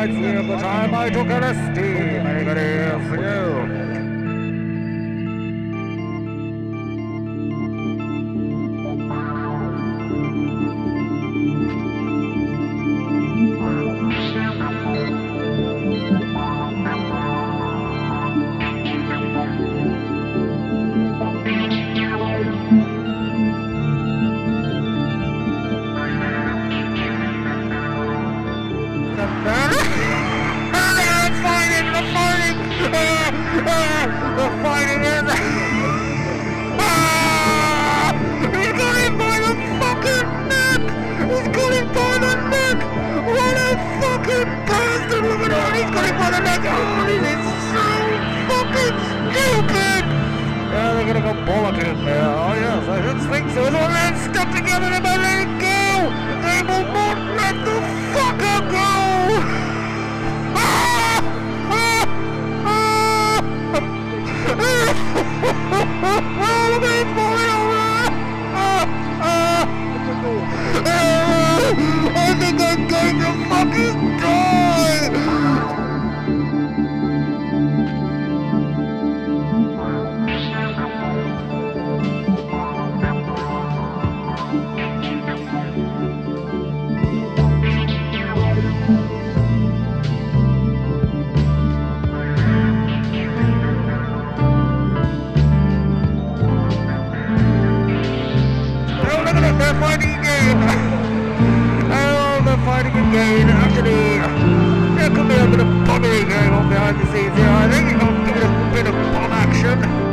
reminds me of the time I took LSD many years ago. The fighting is... He's got him by the fucking neck! He's got him by the neck! What a fucking bastard! Look at that! He's got him by the neck! Oh, this is so fucking stupid! Yeah, they're gonna go bollocking there. Oh yes, I should think so. As long as they're stuck together, they might let it go! They will not let the fucker go! I think I'm going to fucking die! They're fighting again! Oh, they're fighting again. Actually, there could be a bit of buggery going on behind the scenes here. I think I'm giving a bit of bomb action.